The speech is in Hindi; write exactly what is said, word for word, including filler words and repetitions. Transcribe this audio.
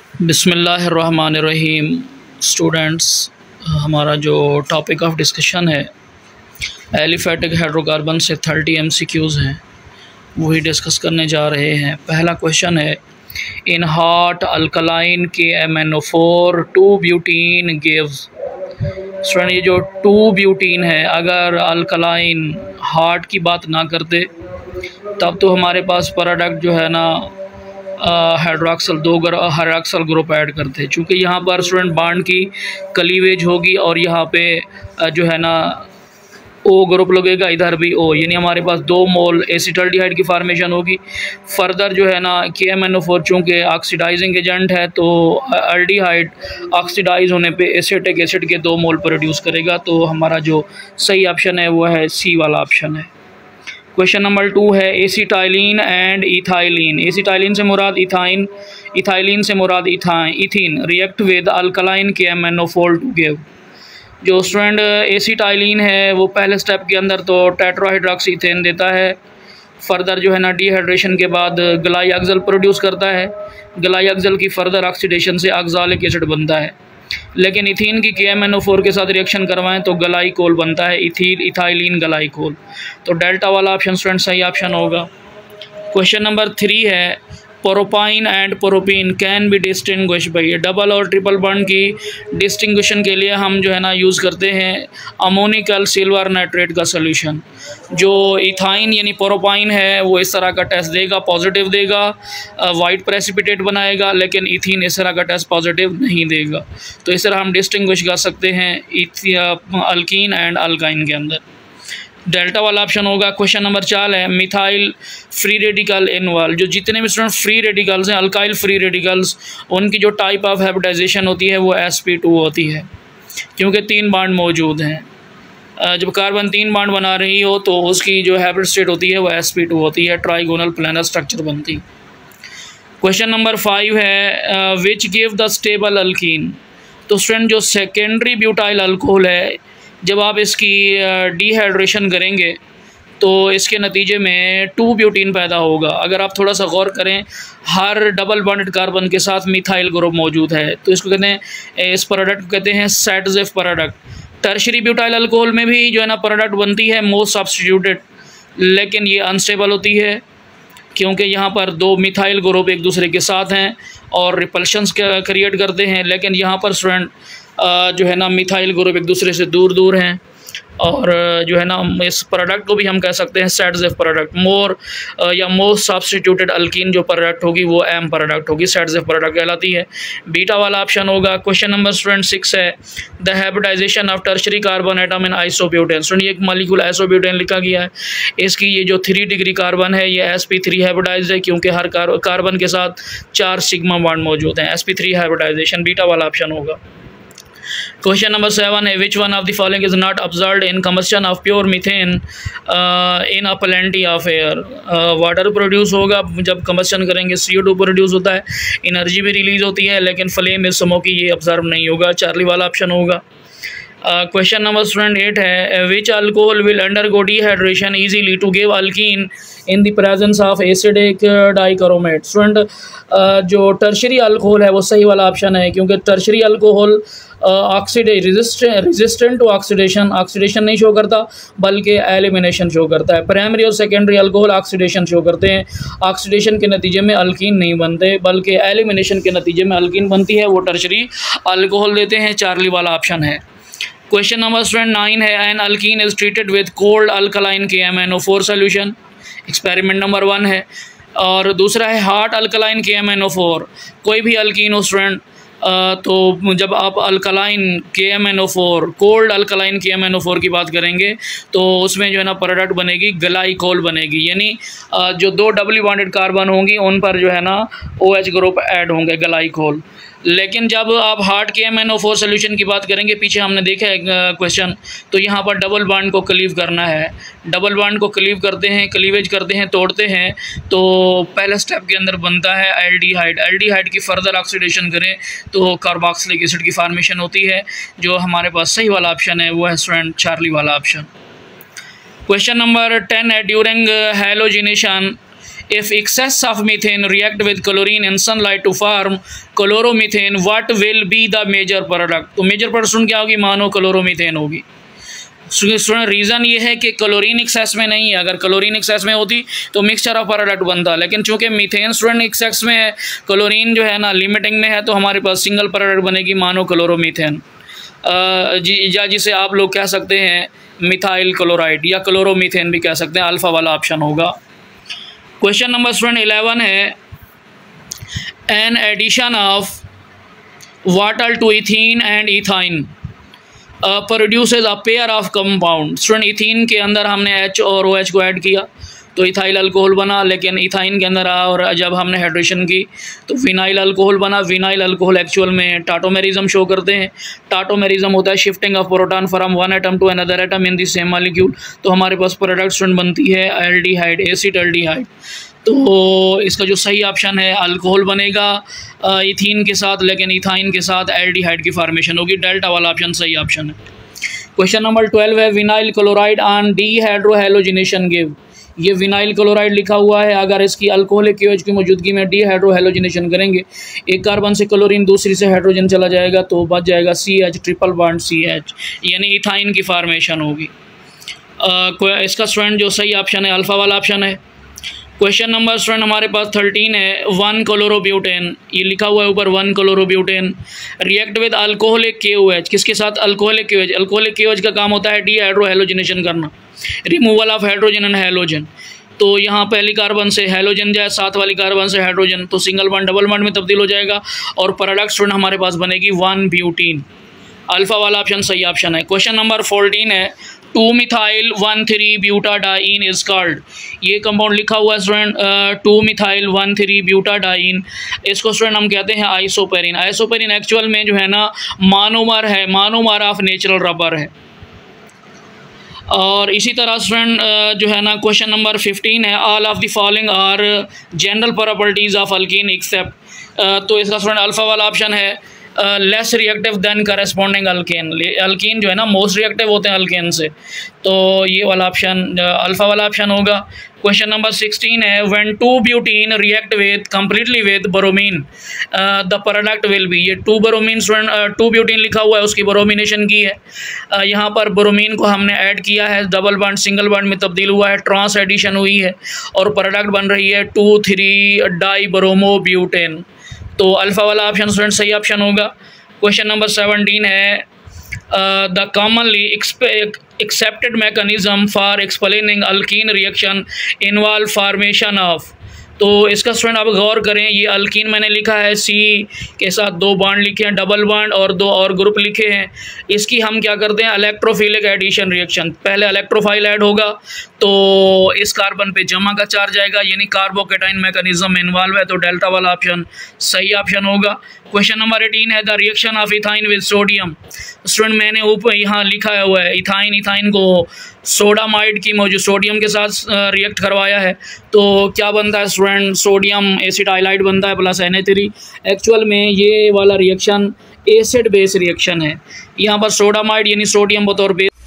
बिस्मिल्लाहिर्रहमानिर्रहीम। स्टूडेंट्स, हमारा जो टॉपिक ऑफ डिस्कशन है एलिफेटिक हाइड्रोकार्बन से थर्टी एम सी क्यूज़ हैं, वही डिस्कस करने जा रहे हैं। पहला क्वेश्चन है, in hot alkaline K M N O four two butene gives. Student, ये जो टू ब्यूटीन है, अगर अल्कलाइन हॉट की बात ना करते तब तो हमारे पास प्रोडक्ट जो है ना हाइड्रोक्सल दो हाइड्रोक्सल ग्रुप ऐड करते हैं। चूँकि यहाँ पर स्टूडेंट बॉन्ड की क्लीवेज होगी और यहाँ पे जो है ना ओ ग्रुप लगेगा, इधर भी ओ, यानी हमारे पास दो मोल एसिटल्डिहाइड की फार्मेशन होगी। फर्दर जो है ना K M N O four चूँकि ऑक्सीडाइजिंग एजेंट है तो अल्डिहाइड ऑक्सीडाइज होने पे एसिटिक एसिड के दो मोल प्रोड्यूस करेगा। तो हमारा जो सही ऑप्शन है वो है सी वाला ऑप्शन है। क्वेश्चन नंबर टू है, एसिटाइलिन एंड इथाइलिन। एसिटाइलिन से मुराद इथाइन, इथाइलिन से मुराद ethyne ethyne react with alkaline K M N O four two give. जो स्टूडेंट एसिटाइलिन है वो पहले स्टेप के अंदर तो टेट्राहाइड्रोक्सी इथेन देता है। फर्दर जो है ना डिहाइड्रेशन के बाद ग्लाइऑक्सल प्रोड्यूस करता है। ग्लाइऑक्सल की फर्दर ऑक्सीडेशन से ऑक्सालिक एसिड बनता है। लेकिन इथीन की के एम एन ओ फोर के साथ रिएक्शन करवाएं तो ग्लाइकोल बनता है, इथील इथाइलिन ग्लाइकोल। तो डेल्टा वाला ऑप्शन स्टूडेंट सही ऑप्शन होगा। क्वेश्चन नंबर थ्री है, propyne and propene can be distinguish by. Double और ट्रिपल बॉन्ड की डिस्टिंग्विशन के लिए हम जो है ना यूज़ करते हैं अमोनिकल सिल्वर नाइट्रेट का सोल्यूशन। जो इथाइन यानी प्रोपाइन है वो इस तरह का टेस्ट देगा, पॉजिटिव देगा, वाइट प्रेसिपिटेट बनाएगा, लेकिन इथीन इस तरह का टेस्ट पॉजिटिव नहीं देगा। तो इस तरह हम डिस्टिंग्विश कर सकते हैं अल्कीन एंड अल्काइन के अंदर। डेल्टा वाला ऑप्शन होगा। क्वेश्चन नंबर चार है, मिथाइल फ्री रेडिकल इन्वॉल्व। जो जितने भी स्टूडेंट फ्री रेडिकल्स हैं, अल्काइल फ्री रेडिकल्स, उनकी जो टाइप ऑफ हाइब्रिडाइजेशन होती है वो एस पी टू होती है, क्योंकि तीन बॉन्ड मौजूद हैं। जब कार्बन तीन बॉन्ड बना रही हो तो उसकी जो हाइब्रिड स्टेट होती है वो एस पी टू होती है, ट्राइगोनल प्लानर स्ट्रक्चर बनती। क्वेश्चन नंबर फाइव है, which give the stable alkene. तो स्टूडेंट जो सेकेंडरी ब्यूटाइल अल्कोहल है, जब आप इसकी डिहाइड्रेशन करेंगे तो इसके नतीजे में टू ब्यूटीन पैदा होगा। अगर आप थोड़ा सा गौर करें, हर डबल बॉन्डेड कार्बन के साथ मिथाइल ग्रुप मौजूद है, तो इसको कहते हैं, इस प्रोडक्ट को कहते हैं Saytzeff product. Tertiary butyl alcohol में भी जो है ना प्रोडक्ट बनती है मोस्ट सब्स्टिट्यूटेड, लेकिन ये अनस्टेबल होती है क्योंकि यहाँ पर दो मिथाइल ग्रुप एक दूसरे के साथ हैं और रिपल्शंस क्रिएट करते हैं। लेकिन यहाँ पर स्टूडेंट जो है ना मिथाइल ग्रुप एक दूसरे से दूर दूर हैं और जो है ना इस प्रोडक्ट को भी हम कह सकते हैं सेटजेफ प्रोडक्ट। मोर या मोस्ट सब्स्टिट्यूटेड अल्कीन जो प्रोडक्ट होगी वो एम प्रोडक्ट होगी, सेटजेफ प्रोडक्ट कहलाती है। बीटा वाला ऑप्शन होगा। क्वेश्चन नंबर स्टूडेंट सिक्स है, the hybridization of tertiary carbon atom in isobutane. Student ये एक मॉलिक्यूल आइसोब्यूटेन लिखा गया है, इसकी ये जो थ्री डिग्री कार्बन है ये एस पी थ्री हाइब्रिडाइज है, क्योंकि हर कार्बन के साथ चार सिग्मा बॉन्ड मौजूद हैं। S P three hybridization beta वाला ऑप्शन होगा। क्वेश्चन नंबर सेवन है, which one of the following is not observed in combustion of pure methane in a plenty of air. Water produce होगा, जब कम्बस्शन करेंगे सी ओ टू प्रोड्यूस होता है, एनर्जी भी रिलीज होती है, लेकिन फ्लेम इज स्मोकी, ये ऑब्जर्व नहीं होगा। चार्ली वाला ऑप्शन होगा। क्वेश्चन नंबर स्टूडेंट एट है, which alcohol will undergo dehydration easily to give alkene in the presence of acidic dichromate. Student जो टर्शरी अल्कोहल है वो सही वाला ऑप्शन है, क्योंकि tertiary alcohol oxidase resistant resistant to oxidation, oxidation नहीं शो करता बल्कि एलिमिनेशन शो करता है। प्राइमरी और सेकेंडरी अल्कोहल ऑक्सीडेशन शो करते हैं, ऑक्सीडेशन के नतीजे में अल्कीन नहीं बनते बल्कि एलिमिनेशन के नतीजे में अल्कीन बनती है, वो टर्शरी अल्कोहल देते हैं। चार्ली वाला ऑप्शन है। क्वेश्चन नंबर स्टूडेंट नाइन है, an alkene is treated with cold alkaline K M N O four solution. Experiment number one है। और दूसरा है hot alkaline K M N O four. कोई भी अल्कीन हो स्टूडेंट तो जब आप alkaline K M N O four cold alkaline K M N O four की बात करेंगे तो उसमें जो है ना प्रोडक्ट बनेगी ग्लाइकोल बनेगी, यानी जो दो डबली बॉन्डेड कार्बन होंगी उन पर जो है ना ओ एच ग्रुप ऐड होंगे, ग्लाइकोल। लेकिन जब आप hard K M N O four solution की बात करेंगे, पीछे हमने देखा है क्वेश्चन, तो यहाँ पर डबल बॉन्ड को क्लीव करना है। डबल बॉन्ड को क्लीव करते हैं, क्लीवेज करते हैं, तोड़ते हैं, तो पहले स्टेप के अंदर बनता है एल्डिहाइड। एल्डिहाइड की फर्दर ऑक्सीडेशन करें तो कार्बोक्सिलिक एसिड की फार्मेशन होती है। जो हमारे पास सही वाला ऑप्शन है वो है स्टूडेंट चार्ली वाला ऑप्शन। क्वेश्चन नंबर टेन है, during halogenation If excess of methane react with chlorine in sunlight to form chloromethane, what will be the major product? तो मेजर प्रोडक्ट क्या होगी? मानो क्लोरोमीथेन होगी। स्टूडेंट रीज़न ये है कि क्लोरीन एक्सेस में नहीं है। अगर क्लोरीन एक्सेस में होती तो मिक्सचर ऑफ प्रोडक्ट बनता, लेकिन चूंकि मीथेन स्टूडेंट एक्सेस में है, क्लोरीन जो है ना लिमिटिंग में है, तो हमारे पास सिंगल प्रोडक्ट बनेगी मानो क्लोरोमीथेन, जी या जिसे आप लोग कह सकते हैं मिथाइल क्लोराइड या क्लोरोमीथेन भी कह सकते हैं। अल्फ़ा वाला ऑप्शन होगा। क्वेश्चन नंबर स्टूडेंट इलेवन है, an addition of water to ethene and ethyne produces a pair of compound. Student ethene के अंदर हमने एच और ओ एच को ऐड किया तो इथाइल अल्कोहल बना, लेकिन इथाइन के अंदर आ और जब हमने हाइड्रेशन की तो विनाइल अल्कोहल बना। विनाइल अल्कोहल एक्चुअल में टाटोमेरिज्म शो करते हैं। टाटोमेरिज्म होता है shifting of proton from one atom to another atom in the same molecule. तो हमारे पास प्रोडक्ट स्टूडेंट बनती है एल्डिहाइड, एसिड एल्डिहाइड। तो इसका जो सही ऑप्शन है अल्कोहल बनेगा इथीन के साथ, लेकिन इथाइन के साथ एल्डिहाइड की फॉर्मेशन होगी। डेल्टा वाला ऑप्शन सही ऑप्शन है। क्वेश्चन नंबर ट्वेल्व है, vinyl chloride on dehydrohalogenation give. ये विनाइल क्लोराइड लिखा हुआ है, अगर इसकी अल्कोहलिक केओएच की मौजूदगी में डीहाइड्रोहेलोजिनेशन करेंगे, एक कार्बन से क्लोरीन दूसरी से हाइड्रोजन चला जाएगा तो बच जाएगा C H, triple bond C H, यानी इथाइन की फॉर्मेशन होगी। इसका स्टूडेंट जो सही ऑप्शन है अल्फ़ा वाला ऑप्शन है। क्वेश्चन नंबर स्टूडेंट हमारे पास थर्टीन है, वन क्लोरोब्यूटेन, ये लिखा हुआ है ऊपर one chlorobutane react with alcoholic KOH. किसके साथ? Alcoholic KOH. अल्कोहलिक केओएच का काम होता है डीहाइड्रोहेलोजिनेशन करना, removal of hydrogen and halogen. तो यहाँ पहली कार्बन से हैलोजन जाए, साथ वाली कार्बन से हाइड्रोजन, तो सिंगल बॉन्ड डबल बॉन्ड में तब्दील हो जाएगा और प्रोडक्ट स्टूडेंट हमारे पास बनेगी वन ब्यूटीन। अल्फ़ा वाला ऑप्शन सही ऑप्शन है। क्वेश्चन नंबर फोर्टीन है, two methyl one three butadiene is called. ये कंपाउंड लिखा हुआ है student two methyl one three butadiene, इसको स्टूडेंट हम कहते हैं आइसोपेरिन। आइसोपेरिन एक्चुअल में जो है ना मोनोमर है, मोनोमर ऑफ नेचुरल रबर है। और इसी तरह स्टूडेंट जो है ना क्वेश्चन नंबर फिफ्टीन है, all of the following are general properties of alkene except. तो इसका स्टूडेंट अल्फ़ा वाला ऑप्शन है less reactive than corresponding alkane. Alkene जो है ना मोस्ट रिएक्टिव होते हैं अल्केन से, तो ये वाला ऑप्शन अल्फ़ा वाला ऑप्शन होगा। क्वेश्चन नंबर सिक्सटीन है, when two butene react with completely with bromine the product will be. ये two bromine student two butene लिखा हुआ है, उसकी बोरोमिनेशन की है। uh, यहाँ पर बोरोमीन को हमने ऐड किया है, डबल बॉन्ड सिंगल बॉन्ड में तब्दील हुआ है, ट्रांस एडिशन हुई है और प्रोडक्ट बन रही है two three di bromo butane. तो अल्फ़ा वाला ऑप्शन स्टूडेंट सही ऑप्शन होगा। क्वेश्चन नंबर सेवनटीन है, the commonly accepted mechanism for explaining alkene reaction involve formation of. तो इसका स्टूडेंट आप गौर करें, ये अल्कीन मैंने लिखा है, सी के साथ दो बॉन्ड लिखे हैं, डबल बॉन्ड और दो और ग्रुप लिखे हैं। इसकी हम क्या करते हैं इलेक्ट्रोफिलिक एडिशन रिएक्शन, पहले इलेक्ट्रोफाइल ऐड होगा तो इस कार्बन पे जमा का चार्ज आएगा, यानी कार्बोकेटाइन मैकेनिज्म इन्वॉल्व है, तो डेल्टा वाला ऑप्शन सही ऑप्शन होगा। क्वेश्चन नंबर एटीन है, the reaction of ethyne with sodium. Student मैंने ऊपर यहाँ लिखा हुआ है इथाइन, इथाइन को सोडामाइड की मौजूद सोडियम के साथ रिएक्ट करवाया है तो क्या बनता है स्टूडेंट? सोडियम एसिड हाइलाइड बनता है plus N A three. Actual में ये वाला रिएक्शन एसिड बेस रिएक्शन है। यहाँ पर सोडामाइड यानी सोडियम बतौर बेस